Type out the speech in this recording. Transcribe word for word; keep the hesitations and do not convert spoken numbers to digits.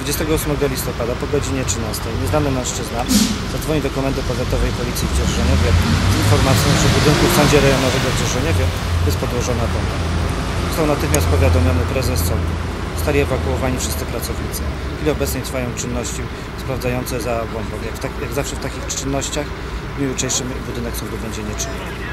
dwudziestego ósmego listopada po godzinie trzynastej nieznany mężczyzna zadzwoni do Komendy Powiatowej Policji w Dzierżoniowie z informacją, że w budynku w Sądzie Rejonowego w Dzierżoniowie jest podłożona bomba. Został natychmiast powiadomiony prezes sądu. Zostali ewakuowani wszyscy pracownicy. W chwili obecnej trwają czynności sprawdzające za bombą. Jak, tak, jak zawsze w takich czynnościach w dniu jutrzejszym budynek sądu będzie nieczynny.